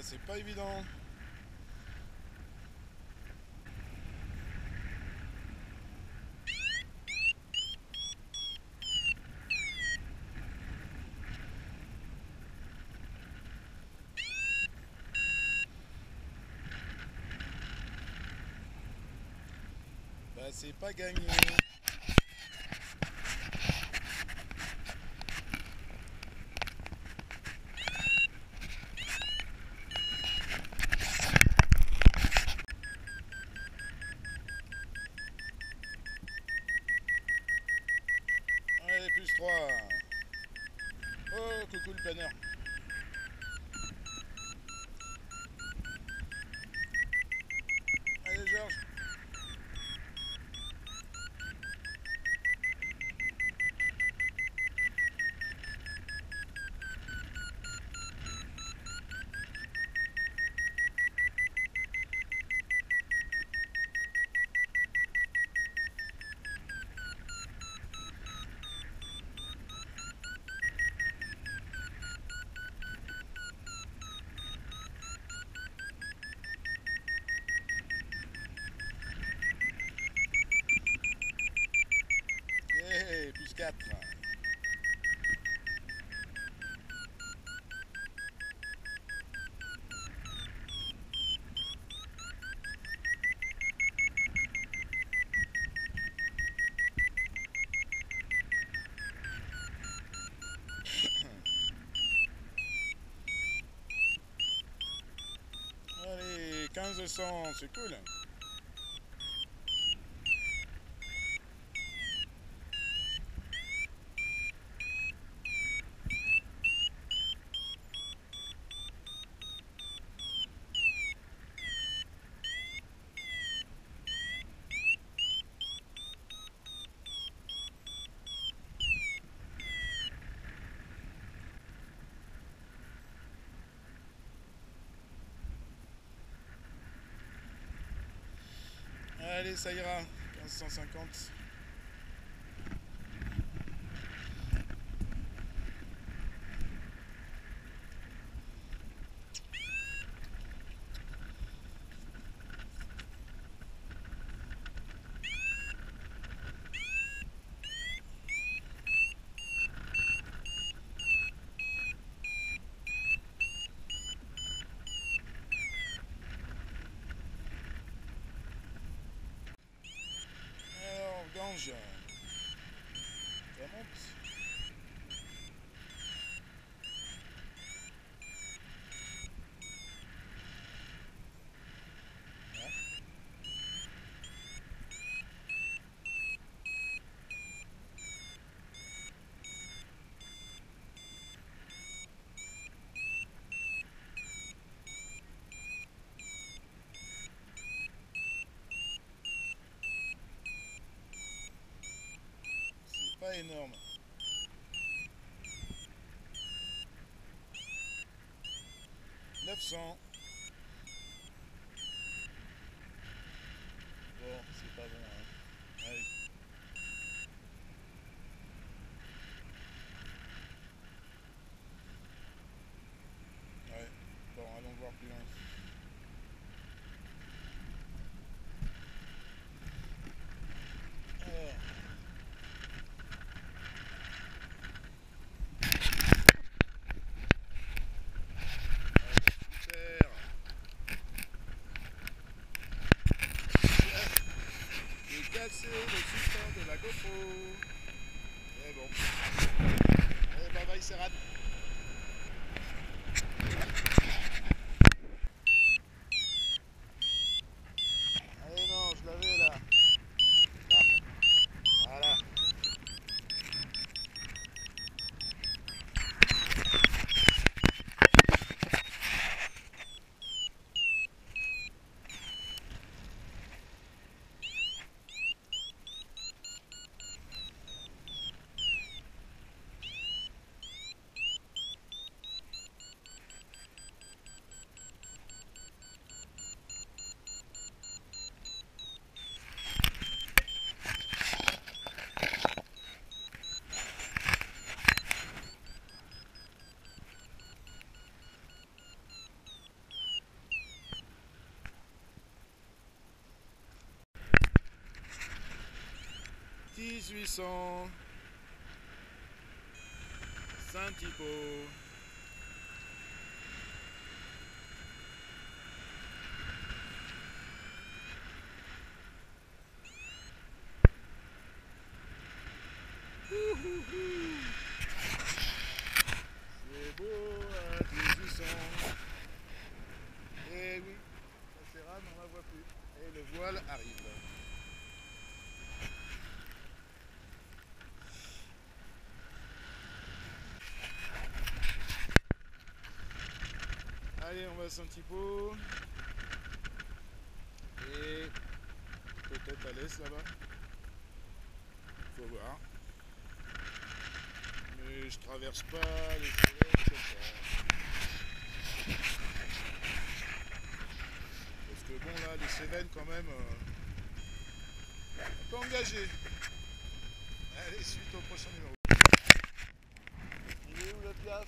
c'est pas évident. Bah c'est pas gagné. Allez, plus 3. Oh, coucou le panneur. Allez, Georges. Yeah, plus 4. Allez, 1500, c'est cool. Allez, ça ira. 1550. Alors, Gange. Ça monte. C'est pas énorme. 900. Bon, c'est pas bon, hein. Allez. Ouais. Bon, allons voir plus loin. Alors. Super. J'ai cassé le support de la GoPro. Mais bon. Allez, bye bye, Serrat. Allez, non, je l'avais là. Là. Voilà. 1800. Saint-Thibault. C'est beau à 1800. Et oui, la Sérane, on la voit plus. Et le voile arrive. Allez, on va à Saint-Thibault. Et peut-être à l'est là-bas. Faut voir. Mais je traverse pas les Cévennes comme ça. Parce que bon là, les Cévennes quand même, un peu engagé. Allez, suite au prochain numéro. Il est où le Piaf?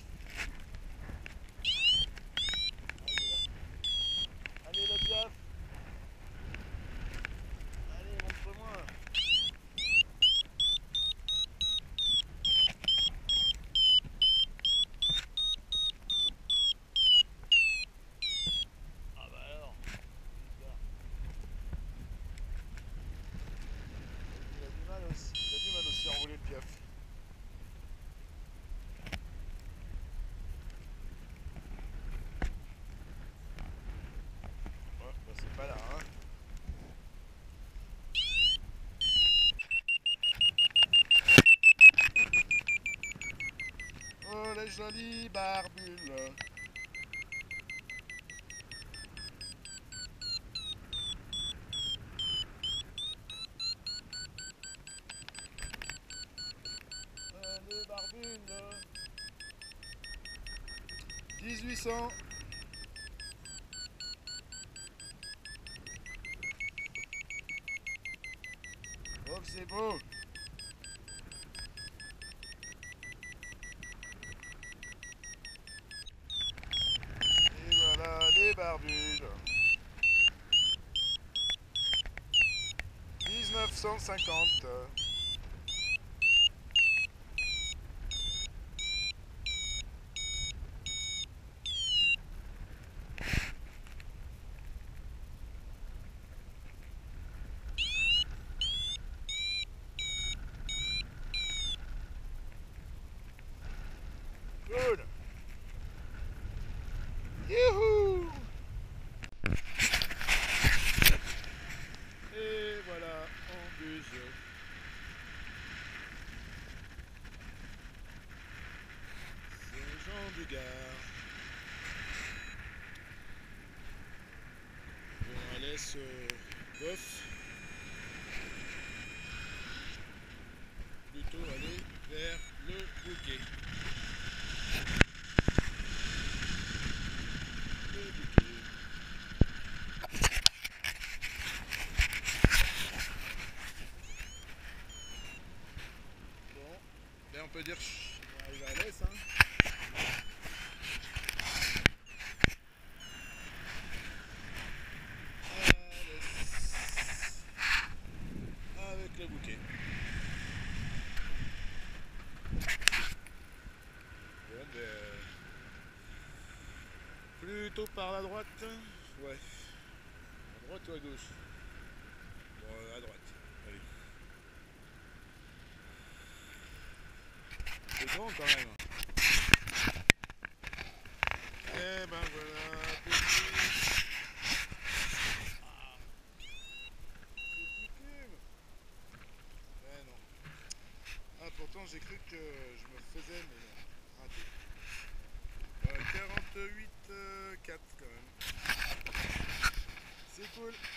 Allez le Piaf. Allez, montre-moi. Ah bah alors. Il a du mal aussi. Il a du mal aussi à enrouler le Piaf. Ouais, bah c'est pas là, hein. Oh les jolies barbules. Les barbules. 1800. Oh que c'est beau. Et voilà les barbules. 1950. Cool. Youhou. Et voilà, on buse. C'est Jean du Gard. Bon, on laisse bof. Plutôt aller vers le bouquet. Le bouquet. Bon, ben on peut dire qu'on arrive à l'est, hein. Avec le bouquet. Bon ben plutôt par la droite. Ouais. À droite ou à gauche? Bon, à droite. Allez. C'est grand quand même. Eh ben voilà, petit. Petit cube. Eh non. Ah pourtant j'ai cru que je me faisais, mais non. Raté. 48 4 quand même. C'est cool.